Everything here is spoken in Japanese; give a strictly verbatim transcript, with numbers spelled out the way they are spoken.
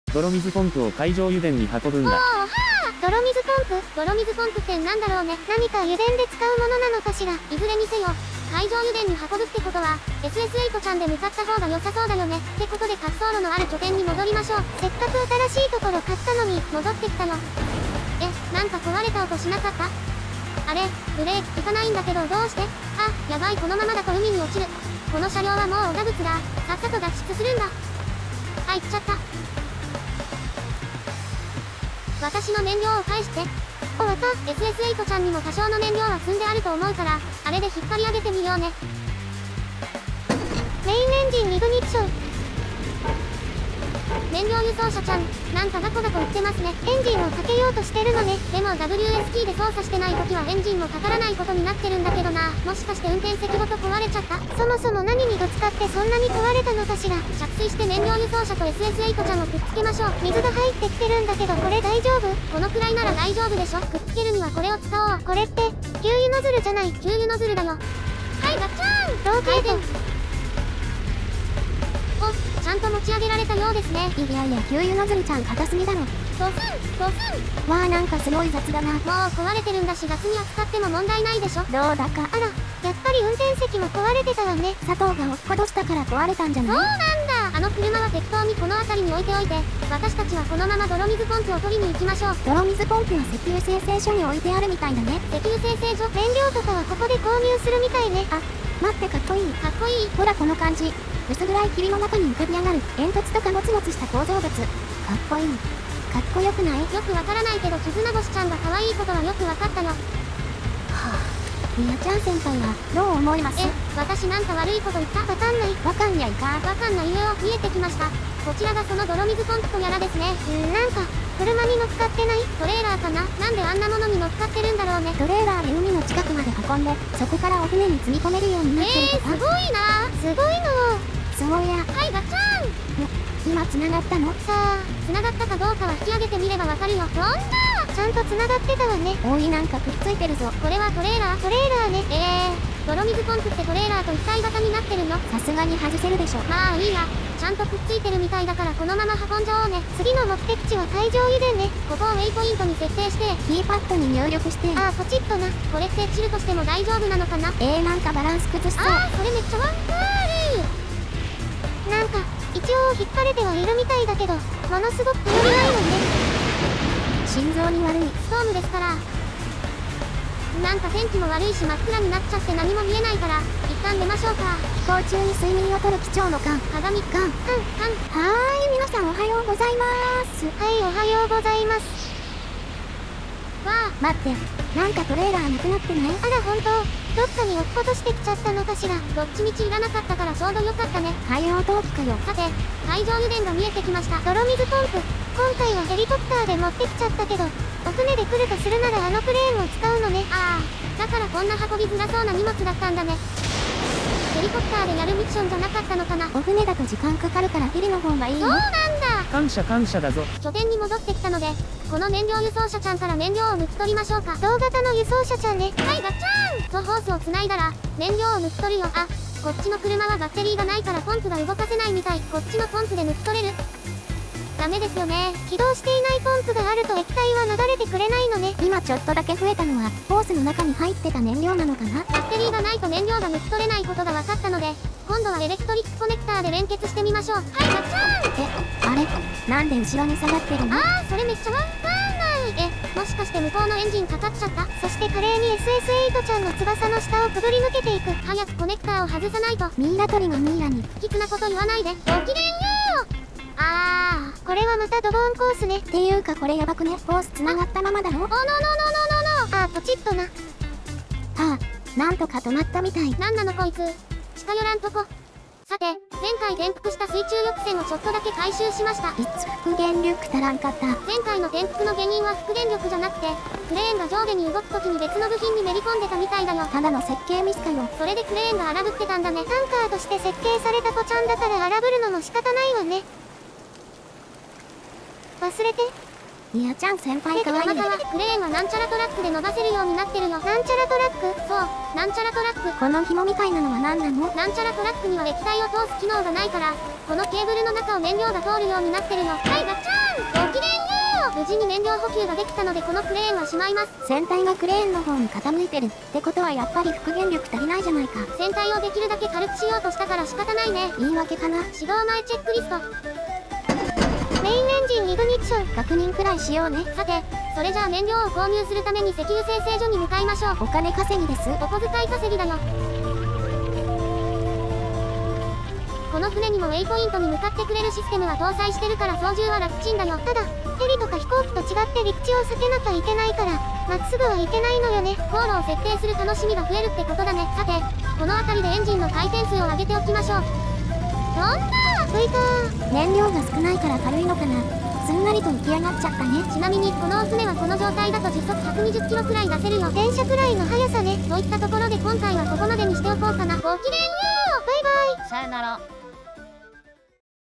泥水ポンプを海上油田に運ぶんだ。 おーはー、泥水ポンプ泥水ポンプってなんだろうね。何か油田で使うものなのかしら。いずれにせよ海上油田に運ぶってことは エスエスエイト ちゃんで向かった方が良さそうだよね。ってことで滑走路のある拠点に戻りましょう。せっかく新しいところ買ったのに戻ってきたの。え、なんか壊れた音しなかった？あれ、ブレーキ効かないんだけどどうして？あ、やばい、このままだと海に落ちる。この車両はもうおが物だ。さっさと脱出するんだ。あ、行っちゃった。私の燃料を返して。お、わか。エスエスエイト ちゃんにも多少の燃料は積んであると思うから、あれで引っ張り上げてみようね。メインエンジンイグニッション。燃料輸送車ちゃん、なんかガコガコ言ってますね。エンジンをかけようとしてるのね。でも ダブリューエス キーで操作してない時はエンジンもかからないことになってるんだけどな。もしかして運転席ごと壊れちゃった？そもそも何にぶつかってそんなに壊れたのかしら。着水して燃料輸送車と エスエスエイト ちゃんをくっつけましょう。水が入ってきてるんだけどこれ大丈夫？このくらいなら大丈夫でしょ。くっつけるにはこれを使おう。これって給油ノズルじゃない？給油ノズルだよ。はい、ガッチャーン。ローテーション。お、ちゃんと持ち上げられたようですね。 いやいや、給油ノズルちゃん硬すぎだろ。 ドスンドスン。 わあ、なんかすごい雑だな。もう壊れてるんだし雑に扱っても問題ないでしょ。 どうだか。 あら、やっぱり運転席も壊れてたわね。 佐藤が落っことしたから壊れたんじゃない？ そうなんだ。あの車は適当にこの辺りに置いておいて、私たちはこのまま泥水ポンプを取りに行きましょう。 泥水ポンプは石油精製所に置いてあるみたいだね。 石油精製所、燃料とかはここで購入するみたいね。 あ、待って、かっこいい。 かっこいい。 ほらこの感じ。薄暗い霧の中に浮かび上がる煙突とかゴツゴツした構造物。かっこいい。かっこよくない？ よくわからないけど絆星ちゃんが可愛いことはよくわかったよ。はぁ、みやちゃん先輩はどう思います？ え、私なんか悪いこと言った？わかんない。 わかんにゃいか。 わかんない上を見えてきました。こちらがその泥水ポンプとやらですね。んー、なんか車に乗っかってない？トレーラーかな？なんであんなものに乗っかってるんだろうね。 トレーラーで海の近くまで運んで、そこからお船に積み込めるようになってるとか。 えー、すごいな。すごいの。 すごいや。 はい、ガチャーン。 今繋がったの？ さあ、繋がったかどうかは引き上げてみればわかるよ。そんなちゃんと繋がってたわね。 おい、なんかくっついてるぞ。 これはトレーラー？トレーラーね。えー、泥水ポンプってトレーラーと一体型になってるの？ さすがに外せるでしょ。 まあいいや。ちゃんとくっついてるみたいだからこのまま運んじゃおうね。次の目的地は海上油田ね。ここをウェイポイントに設定して、 キーパッドに入力して。 ああ、ポチッとな。これってチルとしても大丈夫なのかな？ えー、なんかバランス崩しそう。 ああ、それめっちゃワンクール。なんか一応引っ張れてはいるみたいだけど、ものすごく頼りないのね。 心臓に悪い。 ストームですから。なんか天気も悪いし真っ暗になっちゃって何も見えないから、一旦出ましょうか。 飛行中に睡眠をとる貴重の缶。 鏡缶。 うん、缶。 はーい、皆さんおはようございます。 はい、おはようございます。わあ、 待って、なんかトレーラーなくなってない？ あら、ほんと。どっかに落っことしてきちゃったのかしら。どっちみちいらなかったからちょうどよかったね。 海洋投棄かよ。 さて、海上油田が見えてきました。泥水ポンプ。今回はヘリコプターで持ってきちゃったけど、お船で来るとするならあのクレーンを使うのね。ああ、だからこんな運びづらそうな荷物だったんだね。ヘリコプターでやるミッションじゃなかったのかな。 お船だと時間かかるからヘリの方がいいそうよ。 なんだ。 感謝感謝だぞ。 拠点に戻ってきたので、この燃料輸送車ちゃんから燃料を抜き取りましょうか。同型の輸送車ちゃんね。はい、ガッチャーンとホースをつないだら、燃料を抜き取るよ。あ、こっちの車はバッテリーがないからポンプが動かせないみたい。こっちのポンプで抜き取れる？ダメですよね。起動していないポンプがあると液体は流れてくれないのね。 今ちょっとだけ増えたのは、ホースの中に入ってた燃料なのかな？ バッテリーがないと燃料が抜き取れないことが分かったので、今度はエレクトリックコネクターで連結してみましょう。はい、ガッチャーン。 え、あれ？なんで後ろに下がってるの？ あー、それめっちゃワンパーない。え、もしかして向こうのエンジンかかっちゃった？そして華麗に エスエスエイト ちゃんの翼の下をくぐり抜けていく。早くコネクターを外さないと。 ミイラ取りがミイラに。 不吉なこと言わないで。ごきげんよう。あー、これはまたドボンコースね。 っていうかこれやばくね。ホース繋がったままだろ？ おのののののの。あー、ポチッとな。 はあ、なんとか止まったみたい。 なんなのこいつ。近寄らんとこ。さて、前回転覆した水中翼船をちょっとだけ回収しました。 いつ復元力足らんかった。 前回の転覆の原因は復元力じゃなくて、クレーンが上下に動く時に別の部品にめり込んでたみたいだよ。 ただの設計ミスかよ。 それでクレーンが荒ぶってたんだね。タンカーとして設計された子ちゃんだから荒ぶるのも仕方ないわね。忘れて。 みやちゃん先輩かわいい。 またはクレーンはなんちゃらトラックで伸ばせるようになってるよ。なんちゃらトラック？そう、なんちゃらトラック。 この紐みたいなのは何なの？ なんちゃらトラックには液体を通す機能がないから、このケーブルの中を燃料が通るようになってるの。はい、ガッチャーン。 事に燃料補給ができたのでこのクレーンはしまいます。 船体がクレーンの方に傾いてるってことはやっぱり復元力足りないじゃないか。 船体をできるだけ軽くしようとしたから仕方ないね。 言い訳かな。 始動前チェックリスト。メインエンジンイグニッション確認くらいしようね。 さて、それじゃあ燃料を購入するために石油精製所に向かいましょう。 お金稼ぎです。 お小遣い稼ぎだよ。この船にもウェイポイントに向かってくれるシステムは搭載してるから操縦は楽ちんだよ。ただ、ヘリとか飛行機と違って陸地を避けなきゃいけないから、まっすぐは行けないのよね。航路を設定する楽しみが増えるってことだね。さて、この辺りでエンジンの回転数を上げておきましょう。どんな浮いたー。燃料が少ないから軽いのかな。すんなりと浮き上がっちゃったね。 ちなみにこのお船はこの状態だと時速ひゃくにじゅっキロくらい出せるよ。電車くらいの速さね。といったところで今回はここまでにしておこうかな。ごきげんよう。バイバイ。 さよなら。